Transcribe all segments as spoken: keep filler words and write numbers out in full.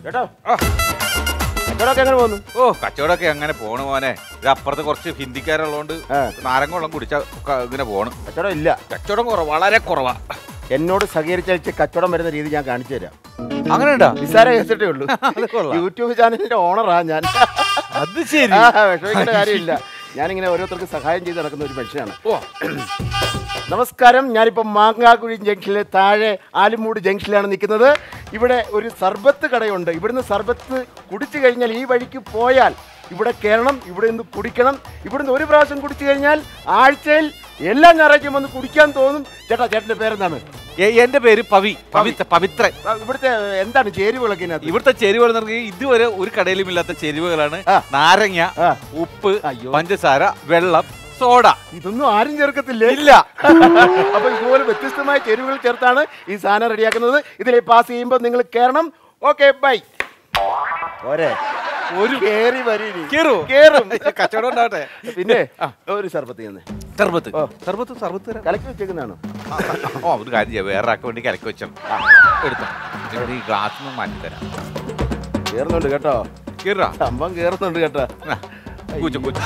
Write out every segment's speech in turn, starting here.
കേട്ടോ കച്ചവടമൊക്കെ എങ്ങനെ പോകുന്നു? ഓ കച്ചവടമൊക്കെ എങ്ങനെ പോണു മോനെ. ഇത് അപ്പുറത്ത് കുറച്ച് ഹിന്ദിക്കാരുള്ളതുകൊണ്ട് നാരങ്ങ വെള്ളം കുടിച്ച ഇങ്ങനെ പോണ്. കച്ചവടം ഇല്ല. കച്ചവടം കുറവ്, വളരെ കുറവാ. എന്നോട് സഹകരിച്ച കച്ചവടം വരുന്ന രീതി ഞാൻ കാണിച്ചു തരാം. അങ്ങനെ ഉണ്ടോ? നിസ്സാര കേസിട്ടേ ഉള്ളൂ. യൂട്യൂബ് ചാനലിന്റെ ഓണറാ ഞാൻ. അത് ശരി. വിഷമിക്കേണ്ട കാര്യമില്ല. ഞാനിങ്ങനെ ഓരോരുത്തർക്ക് സഹായം ചെയ്ത് നടക്കുന്ന ഒരു മനുഷ്യനാണ്. നമസ്കാരം. ഞാനിപ്പോൾ മാങ്ങാക്കുഴി ജംഗ്ഷനിലെ താഴെ ആലുമൂട് ജംഗ്ഷനിലാണ് നിൽക്കുന്നത്. ഇവിടെ ഒരു സർബത്ത് കടയുണ്ട്. ഇവിടുന്ന് സർബത്ത് കുടിച്ചു കഴിഞ്ഞാൽ ഈ വഴിക്ക് പോയാൽ ഇവിടെ കയറണം, ഇവിടെ നിന്ന് കുടിക്കണം. ഇവിടുന്ന് ഒരു പ്രാവശ്യം കുടിച്ചു കഴിഞ്ഞാൽ ആഴ്ചയിൽ എല്ലാ ഞായറാഴ്ചയും വന്ന് കുടിക്കാൻ തോന്നും. ചേട്ടാ, ചേട്ടൻ്റെ പേരെന്താണ്? എന്റെ പേര് പവി പവിത്രൻ. ഇവിടുത്തെ എന്താണ് ചേരുവകളൊക്കെ? ഇവിടുത്തെ ചേരുവകൾ എന്ന് പറഞ്ഞാൽ ഇതുവരെ ഒരു കടയിലും ഇല്ലാത്ത ചേരുവകളാണ്. നാരങ്ങ, ഉപ്പ്, പഞ്ചസാര, വെള്ളം, സോഡ. ഇതൊന്നും ആരും ചേർക്കത്തില്ലേ? ഇല്ല. അപ്പൊ ഇതുപോലെ വ്യത്യസ്തമായ ചേരുവകൾ ചേർത്താണ് ഈ സാധനം റെഡിയാക്കുന്നത്. ഇതിലെ പാസ് ചെയ്യുമ്പോൾ നിങ്ങൾ കയറണം. Okay, bye. പോരെ, ഒരു കേറി വരി കേറും. കച്ചവടം ഉണ്ടാവട്ടെ. പിന്നെ ഒരു സർബത്ത് ചെയ്യുന്നേ. സർബത്ത് സർബത്ത് സർബത്ത് കലക്കി വെച്ചേക്കുന്നതാണോ? ഓ, ഒരു കാര്യം ചെയ്യാം, വേറെ ആൾക്ക് വേണ്ടി കലക്കി വെച്ചോ. എടുത്തോ, ഈ ഗ്ലാസ് ഒന്ന് മാറ്റി തരാം. കേറുന്നുണ്ട് കേട്ടോ. കേറാ, സംഭവം കേറുന്നുണ്ട് കേട്ടോ. കൂച്ചു കൂച്ചു.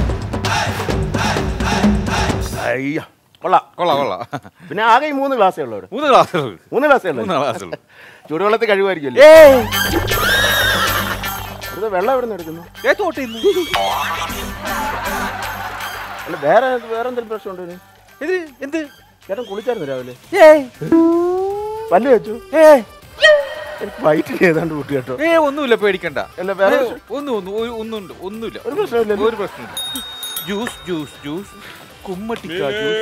അയ്യോ, കൊള്ളാം കൊള്ളാം കൊള്ളാം. പിന്നെ ആകെ ഈ മൂന്ന് ഗ്ലാസ്സേ ഉള്ളൂ. മൂന്ന് ഗ്ലാസ് മൂന്ന് ഗ്ലാസ്സേ ഉള്ളൂ. മൂന്ന് ഗ്ലാസ് ഉള്ളൂ. ചൂടുവെള്ളത്തിൽ കഴിവായിരിക്കും. വെള്ളം എവിടെ നിന്ന് എടുക്കുന്നു? അല്ല, വേറെ വേറെ എന്തെങ്കിലും പ്രശ്നമുണ്ടോ? ഇത് എന്ത് ചേട്ടൻ കുളിച്ചായിരുന്നു രാവിലെ? പല്ല് വെച്ചു? എനിക്ക് വയറ്റിൽ ഏതാണ്ട് കൂട്ടി കേട്ടോ. ഏ ഒന്നുമില്ല, പേടിക്കണ്ട. അല്ല, വേറെ ഒന്നും ഒന്നും ഒന്നുണ്ട് ഒന്നുമില്ല, ഒരു പ്രശ്നമില്ല. ഒരു പ്രശ്നമില്ല. ജ്യൂസ് ജ്യൂസ് ജ്യൂസ് കുമ്മട്ടിക്ക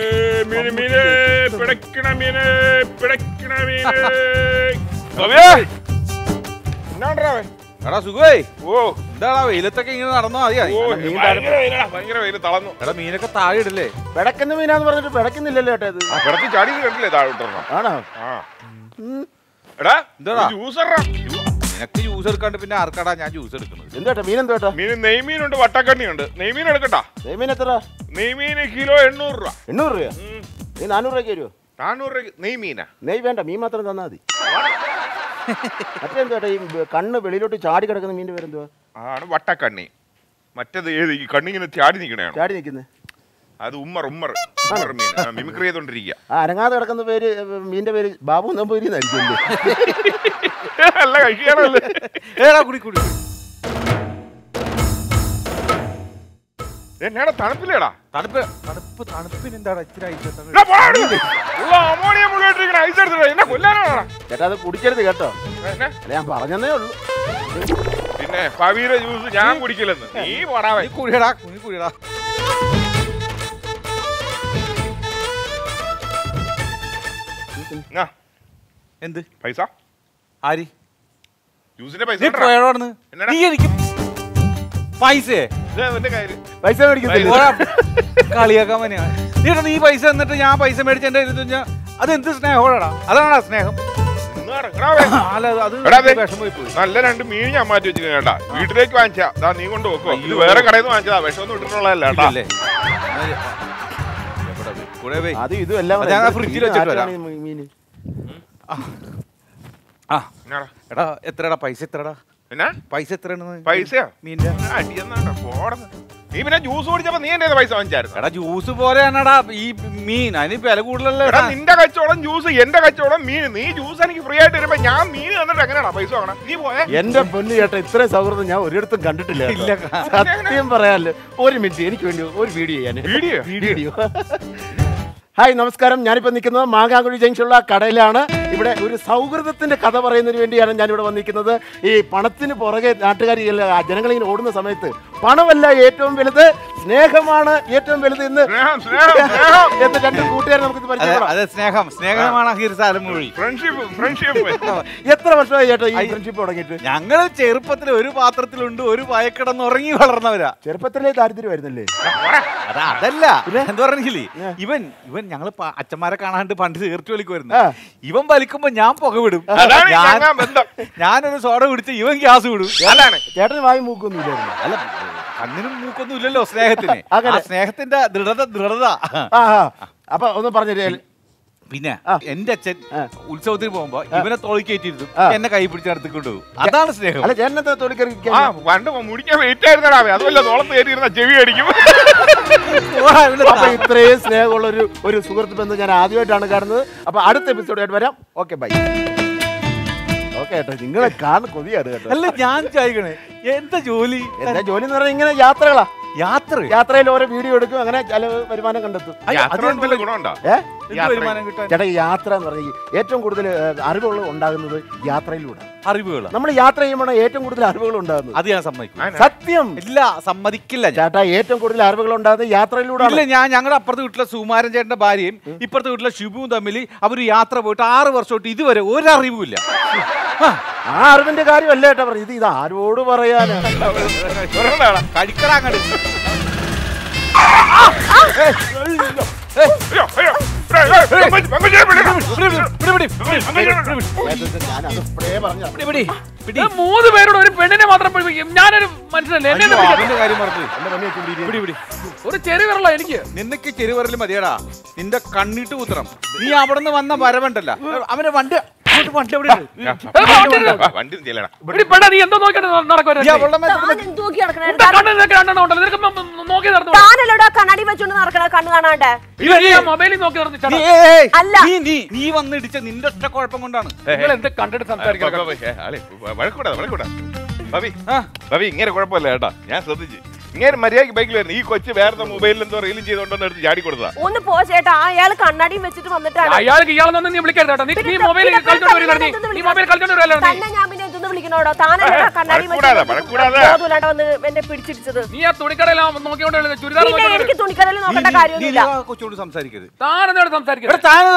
എടാ സുഖേ. ഓ, എന്താടാ വെയിലത്തൊക്കെ ഇങ്ങനെ നടന്നോ? മതിയാ, ഭയങ്കര വെയിൽ തളർന്നു. എടാ, മീനൊക്കെ താഴെ ഇടല്ലേ? പിടക്കുന്ന മീനാന്ന് പറഞ്ഞിട്ട് പിടക്കുന്നില്ലല്ലോ ചേട്ടാ. ഇത് പിടത്തി ചാടി കണ്ടില്ലേ താഴോട്ടോ? ആണോ? എടാ, എന്താടാ ജ്യൂസ് നിനക്ക് ജ്യൂസ് എടുക്കാണ്ട് പിന്നെ ആർക്കാടാ ഞാൻ ജ്യൂസ് എടുക്കുന്നത്? എന്താ മീൻ? എന്താ മീൻ? നെയ്മീനുണ്ട്, വട്ടക്കണ്ണിയുണ്ട്. നെയ്മീൻ എടുക്കട്ടാ? നെയ്മീൻ എത്ര? നെയ്മീന് കിലോ എണ്ണൂറ് രൂപ. എണ്ണൂറ് രൂപ? നീ നാനൂറ് രൂപയ്ക്ക് വരുമോ? നാനൂറ് രൂപ നെയ്മീനാ? നെയ് വേണ്ട, മീൻ മാത്രം തന്നാ മതി. മറ്റേന്താ ഈ കണ്ണ് വെളിയിലോട്ട് ചാടി കിടക്കുന്ന മീൻ്റെ പേരെന്തുവാ? ആണ് വട്ടക്കണ്ണി. മറ്റേത് ഏത്? ഈ കണ്ണിങ്ങനെ ചാടി നിൽക്കണേ. ചാടി നിൽക്കുന്നത് അത് ഉമ്മർ ഉമ്മർ മീൻ. മിമിക്രി ചെയ്തോണ്ടിരിക്കുക. ആ അനങ്ങാതെ കിടക്കുന്ന പേര് മീൻ്റെ പേര് ബാബു നമ്പൂരിന്നായിരിക്കും. അല്ല, കഴിക്കാനല്ലേ. ഏടാ കുടി കുടി. എന്നാടാ തണുപ്പില്ലേടാ? തണുപ്പ് തണുപ്പ് തണുപ്പിന് എന്താടാ ഇച്ചിരി ഐസ്? അമോണിയ മുഴുവൻ ഐസ് എടുത്തിട്ടാ എന്നെ കൊല്ലാനാടാ. ചേട്ടാ, അത് കുടിക്കരുത് കേട്ടോ. അല്ല, ഞാൻ പറഞ്ഞതേ ഉള്ളൂ. പിന്നെ പവീര ജ്യൂസ് ഞാൻ കുടിക്കില്ലെന്ന് നീ പറയാ. കുടിയടാ കുടിയടാ. എന്ത് പൈസ? ആരി ജ്യൂസിന്റെ പൈസ? നീ എനിക്ക് പൈസ പൈസ മേടിക്കുന്നില്ല. കളിയാക്കാൻ പനിയാ. നീട്ടാ, നീ പൈസ എന്നിട്ട് ഞാൻ പൈസ മേടിച്ച എന്റെ ഇരുന്ന് കഴിഞ്ഞാൽ അതെന്ത് സ്നേഹോടാ? അതാണാ സ്നേഹം? നല്ല രണ്ട് മീൻ ഞാൻ മാറ്റി വെച്ചിരിക്കും കേട്ടാ. വീട്ടിലേക്ക് വാങ്ങിച്ചാ നീ കൊണ്ട് വെക്കോ? ഇത് വേറെ കടയിൽ നിന്ന് വാങ്ങിച്ചതാ. വിഷമൊന്നും ഇട്ടിട്ടുള്ളതല്ലേ? അത് ഇതും എല്ലാം ഫ്രിഡ്ജിൽ വെച്ചിട്ട് വരാം. ആ എടാ, എത്രടാ പൈസ? എത്രടാ എന്നാ പൈസ? എത്രയാണ് പൈസയോ? മീൻ്റെ അടിയെന്നാ പോടന്ന്. നീ പിന്നെ ജ്യൂസ് കുടിച്ചപ്പോ നീ എന്റെ പൈസ വാങ്ങിച്ചായിരുന്നു. എടാ, ജ്യൂസ് പോലെയാണടാ ഈ മീൻ. അതിന് വില കൂടുതലല്ലേ? നിന്റെ കച്ചവടം ജ്യൂസ്, എന്റെ കച്ചവടം മീൻ. നീ ജ്യൂസ് എനിക്ക് ഫ്രീ ആയിട്ട് വരുമ്പോ ഞാൻ മീൻ തന്നിട്ട് എങ്ങനെയാണോ പൈസ വാങ്ങണം? നീ പോയാ എന്റെ പൊന്നു ചേട്ടാ, ഇത്രയും സൗഹൃദം ഞാൻ ഒരിടത്തും കണ്ടിട്ടില്ല. സത്യം പറയാല്ലോ. ഒരു മിനിറ്റ്, എനിക്ക് വേണ്ടി ഒരു വീഡിയോ ചെയ്യാൻ. വീഡിയോ വീഡിയോ ഹായ്, നമസ്കാരം. ഞാനിപ്പോൾ നിൽക്കുന്നത് മാങ്ങാക്കുഴി ജംഗ്ഷനുള്ള കടയിലാണ്. ഇവിടെ ഒരു സൗഹൃദത്തിന്റെ കഥ പറയുന്നതിന് വേണ്ടിയാണ് ഞാനിവിടെ വന്നിരിക്കുന്നത്. ഈ പണത്തിന് പുറകെ നാട്ടുകാർ ജനങ്ങളിങ്ങനെ ഓടുന്ന സമയത്ത് പണമല്ല ഏറ്റവും വലുത്, സ്നേഹമാണ് ഏറ്റവും വലുത് എന്ന് എന്ന് രണ്ട് കൂട്ടുകാരെ നമുക്ക് സ്നേഹം സ്നേഹമാണ്. എത്ര വർഷമായി ചേട്ടാ ഈ ഫ്രണ്ട്ഷിപ്പ് തുടങ്ങിയിട്ട്? ഞങ്ങള് ചെറുപ്പത്തിൽ ഒരു പാത്രത്തിലുണ്ട്, ഒരു പായക്കിടന്ന് ഉറങ്ങി വളർന്നവരാ. ചെറുപ്പത്തിലെ ദാരിദ്ര്യമായിരുന്നല്ലേ? അതല്ല, എന്താ പറഞ്ഞില്ലേ, ഇവൻ ഇവൻ ഞങ്ങള് അച്ഛന്മാരെ കാണാണ്ട് പണ്ട് തീർച്ചു വലിക്കുമായിരുന്നു. ഇവൻ വലിക്കുമ്പോ ഞാൻ പുക വിടും. ഞാനൊരു സോഡ കുടിച്ച് ഇവൻ ഗ്യാസ് വിടും. ചേട്ടന് വായി മൂക്കൊന്നും ഇല്ലായിരുന്നു? അല്ല, കണ്ണിനും മൂക്കൊന്നും ഇല്ലല്ലോ സ്നേഹത്തിന്. സ്നേഹത്തിന്റെ ദൃഢത ദൃഢത അപ്പൊ ഒന്ന് പറഞ്ഞു പിന്നെ എന്റെ അച്ഛൻ ഉത്സവത്തിന് പോകുമ്പോ ഇവനെ തോളി കയറ്റിയിരുന്നു എന്നെ കൈ പിടിച്ച് നടത്തിക്കൊണ്ട് പോകും. അതാണ് സ്നേഹം. അല്ല ചേട്ടനെ തോളിക്കറി പണ്ട് മുടിക്കാൻ വെയിറ്റ് ആയിരുന്നടാ, അതുമല്ല തോളത്ത് കയറ്റിയിരുന്ന ചെവി അടിക്കും. അപ്പൊ ഇത്രയും സ്നേഹമുള്ള ഒരു ഒരു സുഹൃത്ത് ബന്ധം ഞാൻ ആദ്യമായിട്ടാണ് കാണുന്നത്. അപ്പൊ അടുത്ത എപ്പിസോഡായിട്ട് വരാം. Okay bye. ഓക്കെ കേട്ടോ, നിങ്ങളെ കാണുന്ന കൊതിയാണ് കേട്ടോ. അല്ല ഞാൻ ചോദിക്കണേ, എന്താ ജോലി? എന്താ ജോലി എന്ന് പറഞ്ഞാൽ ഇങ്ങനെ യാത്രകളാ. യാത്ര യാത്രയിൽ ഓരോ വീഡിയോ എടുക്കും, അങ്ങനെ ചില വരുമാനം കണ്ടെത്തും. ചേട്ടാ ഈ യാത്ര എന്ന് പറഞ്ഞാൽ ഏറ്റവും കൂടുതൽ അറിവുകൾ ഉണ്ടാകുന്നത് യാത്രയിലൂടെ. അറിവുകൾ നമ്മൾ യാത്ര ചെയ്യുമ്പോൾ ഏറ്റവും കൂടുതൽ അറിവുകൾ ഉണ്ടാകുന്നത്. അത് ഞാൻ സമ്മതിക്കും. സത്യം. ഇല്ല, സമ്മതിക്കില്ല ചേട്ടാ. ഏറ്റവും കൂടുതൽ അറിവുകൾ ഉണ്ടാകുന്നത് യാത്രയിലൂടെ. ഇല്ല, ഞാൻ ഞങ്ങളുടെ അപ്പുറത്തെ വീട്ടിലെ സുമാരൻ ചേട്ടന്റെ ഭാര്യയും ഇപ്പുറത്തെ വീട്ടിലെ ഷിബുവും തമ്മിൽ അവർ യാത്ര പോയിട്ട് ആറ് വർഷമായിട്ട് ഇതുവരെ ഒരറിവുമില്ല. ആ അറിവിന്റെ കാര്യമല്ല ഏട്ടാ പറഞ്ഞു. ഇത് ഇത് ആരോട് പറയാനാണ്? കഴിക്കടാങ്ങട്. മൂന്ന് പേരോട് ഒരു പെണ്ണിനെ മാത്രം ഞാനൊരു മനസ്സിലല്ലേ ഒരു ചെറിയ എനിക്ക് നിനക്ക് ചെറുവരല് മതിയടാ. നിന്റെ കണ്ണിട്ട് കുത്തണം. നീ അവിടെ നിന്ന് വന്ന വരവുണ്ടല്ല, അവന്റെ വണ്ടി നീ എന്തോ നോക്കി കണ്ണാടി വെച്ചോണ്ട് നടക്കണ കണ്ണ് കാണാണ്ട് മൊബൈലിൽ നോക്കി നീ വന്നിടിച്ച നിന്റെ ഒറ്റ കുഴപ്പം കൊണ്ടാണ്. എന്ത് കണ്ടിട്ട് സംസാരിക്കണം? ഇങ്ങനെ കുഴപ്പമില്ല കേട്ടാ, ഞാൻ ശ്രദ്ധിച്ചു. ഇങ്ങനെ മര്യാദക്ക് ബൈക്കിൽ വരുന്നു. ഈ കൊച്ചു വേറെ മൊബൈലിൽ എന്തോ റീലും ചെയ്തോണ്ടെന്ന് എടുത്ത് ചാടി കൊടുത്താ. ഒന്ന് പോ ചേട്ടാ, അയാൾ കണ്ണാടിയും വെച്ചിട്ട് വന്നിട്ടാണ്. അയാൾക്ക് ഇയാളൊന്നും നീ വിളിക്കരുത്. നീ മൊബൈൽ കളിച്ചോണ്ട് നീ മൊബൈൽ കളിച്ചോണ്ട് ഞാൻ പിന്നെ എന്തൊന്ന് വിളിക്കണോടോ? താനെ കണ്ണാടി വന്ന് എന്നെ പിടിച്ചിടിച്ചത്. നീ ആ തുണിക്കടയിൽ നോക്കിയോണ്ട് ചുരിദാർ എനിക്ക് തുണിക്കടയിൽ നോക്കേണ്ട കാര്യമൊന്നുമില്ല. കൊച്ചോട് സംസാരിക്കരുത്. താനെന്നോട് സംസാരിക്കരുത്.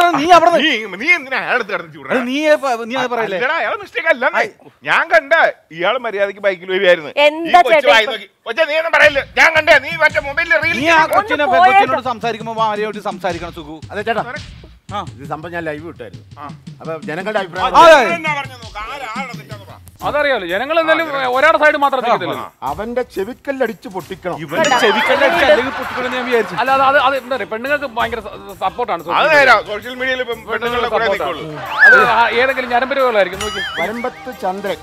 ഞാൻ കണ്ട ഇയാള് മര്യാദക്ക് ബൈക്കിൽ വരുമായിരുന്നു. എന്താ ചേട്ടാ ഞാൻ കണ്ടേ നീ മറ്റേ മൊബൈലിൽ കൊച്ചിനോട് സംസാരിക്കുമ്പോ ഭാര്യയോട് സംസാരിക്കണം സുഖു. അതെ ചേട്ടാ, ഇത് സംഭവം ഞാൻ ലൈവ് വിട്ടായിരുന്നു. അപ്പൊ ജനങ്ങളുടെ അഭിപ്രായം അതറിയാലോ. ജനങ്ങൾ എന്തായാലും ഒരാളുടെ സൈഡ് മാത്രം അവന്റെ ചെവിക്കല്ലടിച്ച് പൊട്ടിക്കണം. അല്ലാതെ അത് അത് എന്താ പറയുക, പെണ്ണുങ്ങൾക്ക് ഭയങ്കര സപ്പോർട്ടാണ് സോഷ്യൽ മീഡിയയിൽ. അത് ഏതെങ്കിലും ഞരമ്പരുകളായിരിക്കും. നോക്കി വരമ്പത്ത് ചന്ദ്രൻ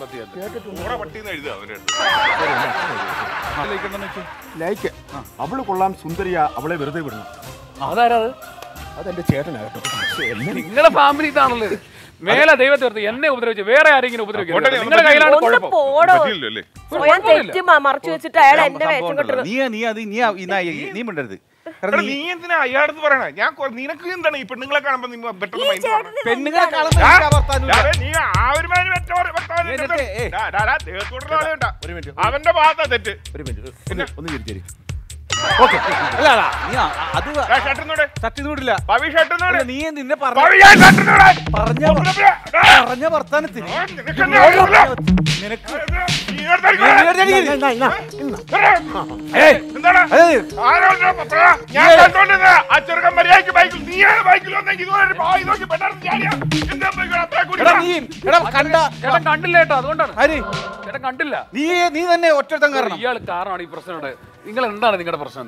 ലൈക്ക് അവള് കൊള്ളാം സുന്ദരിയ, അവളെ വെറുതെ വിടണം. അതാരാ? അതെന്റെ ചേട്ടനാകട്ടോ. നിങ്ങളുടെ ഫാമിലി ഇതാണല്ലോ. മേലെ ദൈവത്തെ ഓർത്ത് എന്നെ ഉപദ്രവിച്ചു വേറെ ആരെങ്കിലും ഉപദ്രവിക്കരുത്. നിങ്ങളുടെ കയ്യിലാണ് കുഴപ്പം. മറച്ചു വെച്ചിട്ട് അയാൾ എന്റെ വേഷം കെട്ടത്. നീ നീ അത് നീ നീ മിണ്ടരുത്. നീ എന്തിനാ അയാളടുത്ത് പറയണേ? ഞാൻ നിനക്ക് എന്താണ് ഈ പെണ്ണുങ്ങളെ കാണുമ്പോ പെണ്ണുങ്ങളെ അവന്റെ ഭാഗത്താ തെറ്റ്. ഒന്ന് തിരിച്ചേരി. നീ നിന്നെ പറഞ്ഞ വർത്താനത്തിന് കണ്ടില്ല കേട്ടോ, അതുകൊണ്ടാണ്. ചേട്ടൻ കണ്ടില്ല. നീ നീ തന്നെ ഒറ്റത്തം കാരണം. ഇയാൾ കാരണമാണ് ഈ പ്രശ്നം. നിങ്ങൾ എന്താണ് നിങ്ങളുടെ പ്രശ്നം?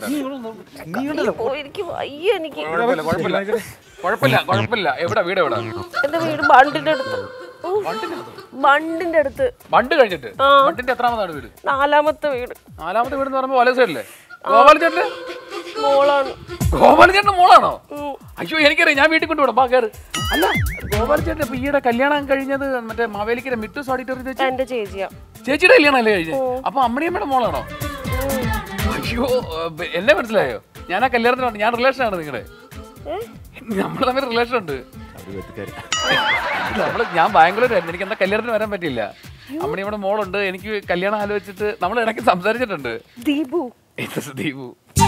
കുഴപ്പമില്ല കുഴപ്പമില്ല. എവിടെ വീട്? എവിടെ? എന്റെ വീട് ബണ്ടിന്റെ അടുത്ത്. ബണ്ടിന്റെ അടുത്ത്. ബണ്ട് കഴിഞ്ഞിട്ട് ബണ്ടിന്റെ എത്രാമതാണ് വീട്? നാലാമത്തെ വീട്. നാലാമത്തെ വീട് എന്ന് പറയുമ്പോ വല സൈഡില്ലേ? ഗോപാലചേട്ടന്റെ മോളാണ്. ഗോപാലചേട്ടന്റെ മോളാണോ? അയ്യോ എനിക്കറിയാം, ഞാൻ വീട്ടിൽ കൊണ്ടുവിടാം. ബാ കയറ്. അല്ല ഗോപാലചേട്ടൻ ഇപ്പൊ ഈയിടെ കല്യാണം കഴിഞ്ഞത് മറ്റേ മാവേലിക്കര മിറ്റൂസ് ഓഡിറ്റോറിയം എന്റെ ചേച്ചിയാ. ചേച്ചിയുടെ കല്യാണം അല്ലേ കഴിഞ്ഞത്? അപ്പൊ അമ്മണിയമ്മയുടെ മോളാണോ? അയ്യോ എന്നെ മനസ്സിലായോ? ഞാൻ ആ കല്യാണത്തിനാണ്. ഞാൻ റിലേഷൻ ആണ് നിങ്ങളുടെ. നമ്മൾ തമ്മിൽ റിലേഷൻ ഉണ്ട്. നമ്മള് ഞാൻ ബാംഗ്ലൂരായിരുന്നു. എനിക്ക് എന്താ കല്യാണത്തിന് വരാൻ പറ്റില്ല. അമ്മണിയമ്മയുടെ മോളുണ്ട്. എനിക്ക് കല്യാണം ആലോചിച്ചിട്ട് നമ്മൾ ഇടയ്ക്ക് സംസാരിച്ചിട്ടുണ്ട്. ദീപു. ദീപു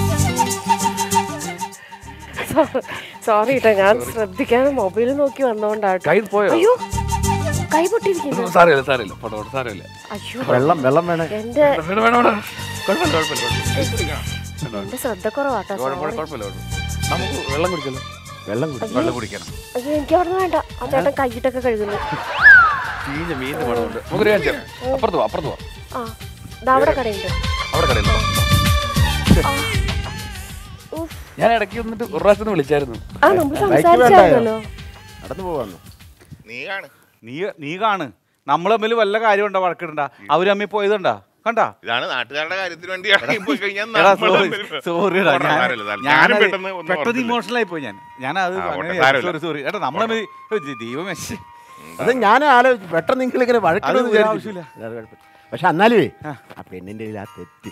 സോറി കേട്ടോ, ഞാൻ ശ്രദ്ധിക്കാതെ മൊബൈൽ നോക്കി വന്നോണ്ടാട്ടോ. കൈ പോയോ? അയ്യോ കൈ പൊട്ടിയിരിക്കുന്നു. സാരമില്ല സാരമില്ല ഫോട്ടോ സാരമില്ല. അയ്യോ വെള്ളം വെള്ളം വേണേ. എന്റെ കുഴപ്പമില്ല കുഴപ്പമില്ല. എന്റെ ശ്രദ്ധ കുറവാട്ടോ. കുഴപ്പമില്ല. നമുക്ക് വെള്ളം കുടിക്കല്ലോ. വെള്ളം വെള്ളം കുടിക്കണം. അയ്യോ എനിക്ക് അവിടെ വേണ്ട. ആ ചേട്ടൻ കൈയിട്ടൊക്കെ കഴുകുന്നു. മീഞ്ഞ മീഞ്ഞ മണമുണ്ട്. നമുക്കൊരു കാര്യം അപ്പുറത്ത് പോവാം. അപ്പുറത്ത് പോവാം. ആ അവിടെ കടയുണ്ട്. അവിടെ കടയുണ്ടോ? ഞാൻ ഇടയ്ക്ക് വന്നിട്ട് ഒരു പ്രാവശ്യം ഒന്ന് വിളിച്ചായിരുന്നു. ആ നമ്മൾ സംസാരിച്ചായിരുന്നല്ലോ. നടന്നു പോവാന്നു. നീ കാണു നീ നീ കാണ് നമ്മൾ തമ്മിൽ വല്ല കാര്യം ഉണ്ടോ വഴക്കിടണ്ട. അവര് തമ്മിൽ പോയതുണ്ടാ കണ്ടാ. ഇതാണ് നാട്ടുകാരുടെ കാര്യത്തിന് വേണ്ടി പോയി കഴിഞ്ഞാൽ സോറിടാ ഞാൻ പെട്ടെന്ന് ഇമോഷണൽ ആയി പോയി. ഞാൻ ഞാൻ അത് സോറി സോറി ഏട്ടാ നമ്മളെ ദൈവമേ. അത് ഞാൻ ആലോചിച്ചു പെട്ടെന്ന് നിങ്ങൾ ഇങ്ങനെ വഴക്കിടുന്ന ആവശ്യമില്ല. പക്ഷെ എന്നാലുവേ ആ പെണ്ണിന്റെ ആ തെറ്റ്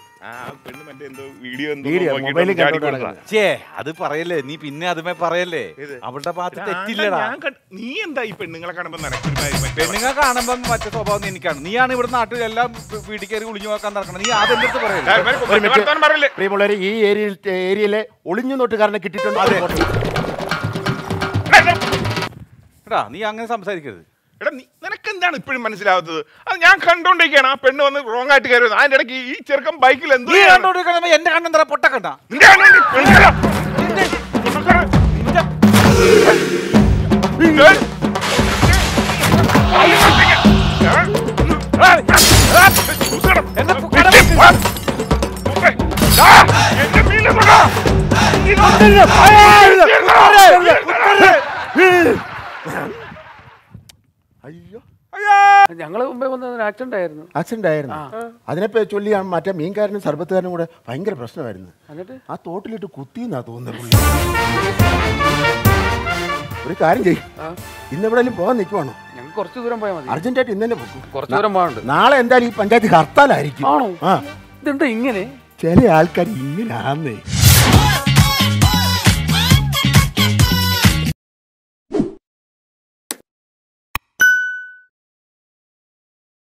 ചേ അത് പറയല്ലേ നീ പിന്നെ അതുമേ പറയല്ലേ. അവളുടെ ഭാഗത്ത് തെറ്റില്ലടാ. നീ എന്താ ഈ പെണ്ണുങ്ങളെ കാണുമ്പോ പെണ്ണുങ്ങളെ കാണുമ്പോ മറ്റേ സ്വഭാവം എനിക്കാണ്. നീയാണ് ഇവിടെ നാട്ടിൽ എല്ലാം വീട്ടിൽ കയറി ഒളിഞ്ഞു നോക്കാൻ നടക്കണം. നീ ആദ്യം അടുത്ത് പറയല്ലേ. പ്രിയമുള്ളവരെ ഈ ഏരിയയിൽ ഏരിയയിലെ ഒളിഞ്ഞു നോട്ടുകാരനെ കിട്ടിയിട്ടുണ്ട്. എടാ നീ അങ്ങനെ സംസാരിക്കരുത്. എടാ നീ നിനക്ക് എന്താണ് ഇപ്പോഴും മനസ്സിലാവാത്തത്? അത് ഞാൻ കണ്ടോണ്ടിരിക്കുകയാണ് ആ പെണ്ണ് വന്ന് റോങ് ആയിട്ട് കയറി. അതിന്റെ ഇടയ്ക്ക് ഈ ചെറുക്കൻ ബൈക്കിൽ എന്തോ എന്റെ കണ്ണെന്താ പൊട്ടക്കണ്ട. അയ്യോ ഞങ്ങള് മുമ്പേ വന്ന ആക്സിഡന്റ് ആയിരുന്നു. ആക്സിഡന്റ് ആയിരുന്നു. അതിനെ ചൊല്ലി മറ്റേ മീൻകാരനും സർബത്തുകാരനും കൂടെ ഭയങ്കര പ്രശ്നമായിരുന്നു. എന്നിട്ട് ആ തോട്ടിലിട്ട് കുത്തിന്നാ തോന്നുന്നത്. ഒരു കാര്യം ചെയ്യും, ഇന്ന് എവിടെയെങ്കിലും പോകാൻ നിൽക്കുവാണോ? ഞങ്ങൾക്ക് കുറച്ച് ദൂരം പോയാൽ മതി. അർജന്റായിട്ട് ഇന്ന് തന്നെ പോകും. കുറച്ച് ദൂരം പോകാനുണ്ട്. നാളെ എന്തായാലും ഈ പഞ്ചായത്ത് ഹർത്താലായിരിക്കും. ആണോ? ആ ഇതെന്താ ഇങ്ങനെ? ചില ആൾക്കാർ ഇങ്ങനെയാന്നേ.